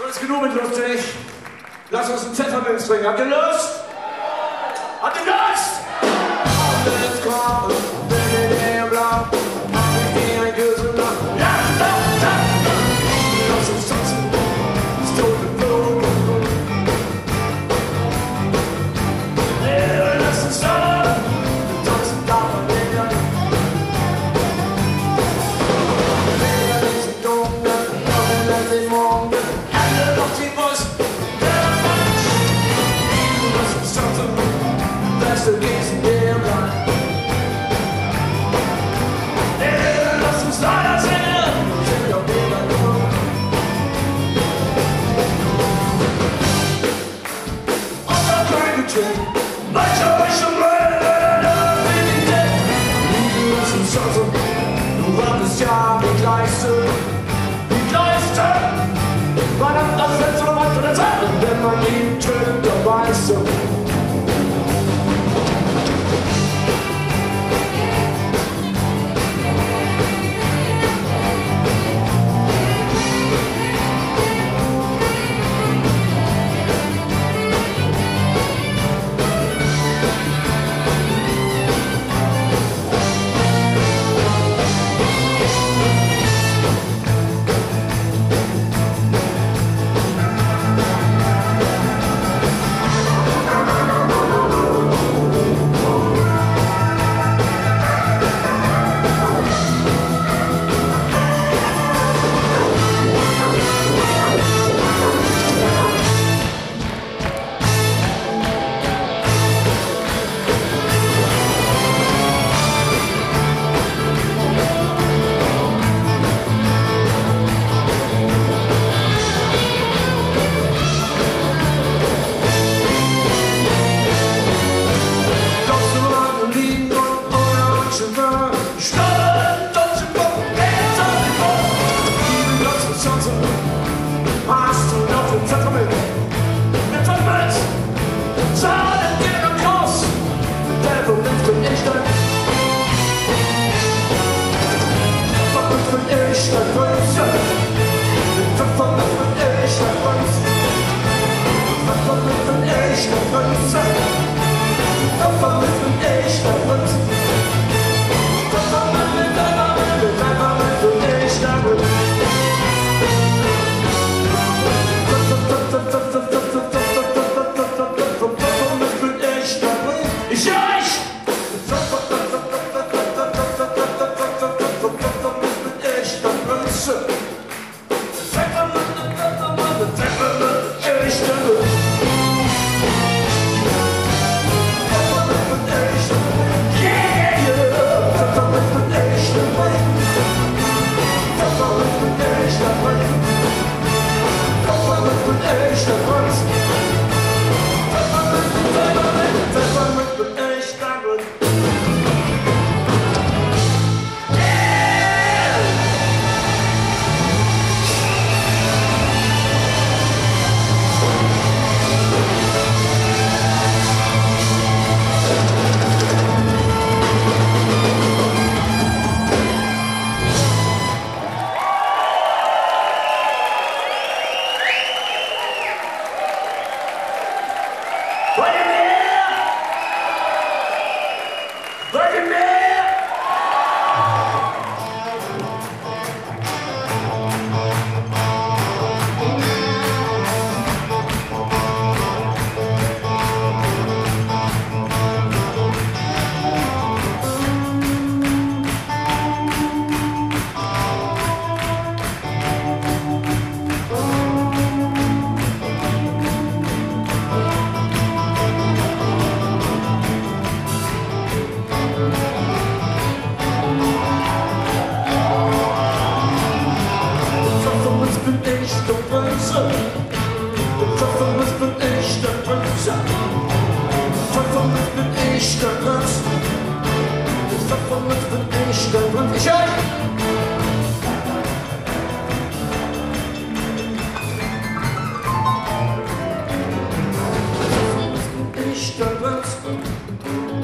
Ist genug mit lustig. Lass uns einen Pfefferminz trinken. Habt ihr Lust? Habt ihr Lust? Jetzt kommt, bin ich dir blau. Ich geh ein Küssen nach. Ja, lass uns tanzen. Das tote Blut. Lass uns tanzen, darf man wieder. Wieder diesen Dunkeln, noch in den Morgen. Beste Gießen der Welt. Lass uns leider singen, sind doch wieder nur. Und da bleibt getrennt, mancher euch schon lass uns tanzen, du wartest ja die Gleiste, verdammt, das wird so weit von der Zeit, wenn man ihn tötet, dann weißt du.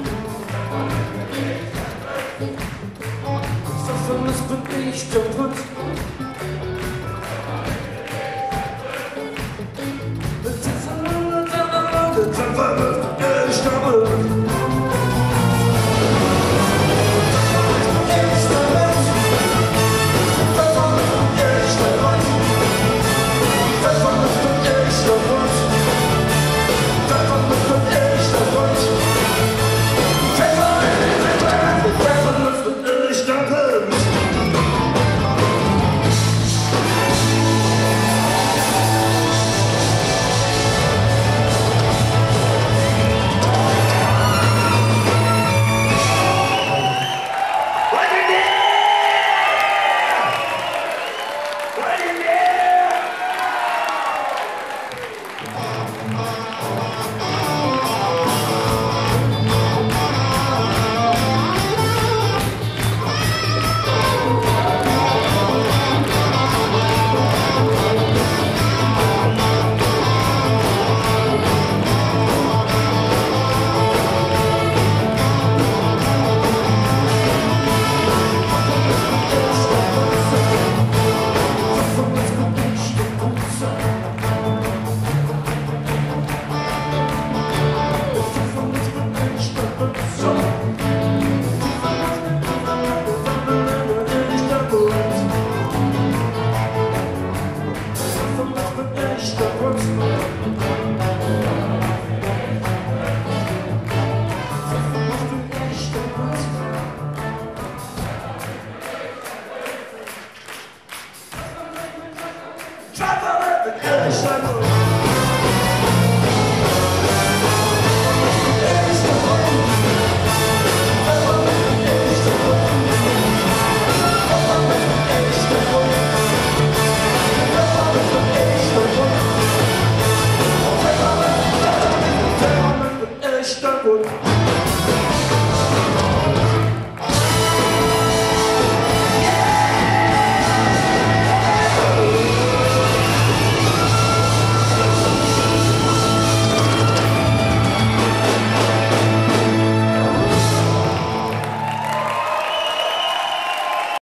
Davon bin ich der Prinz.